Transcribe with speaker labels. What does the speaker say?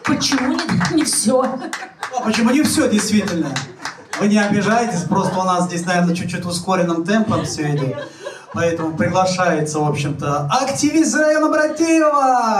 Speaker 1: Почему не все?
Speaker 2: А почему не все, действительно? Вы не обижайтесь, просто у нас здесь, наверное, чуть-чуть ускоренным темпом все идет. Поэтому приглашается, в общем-то, активист района Братеева!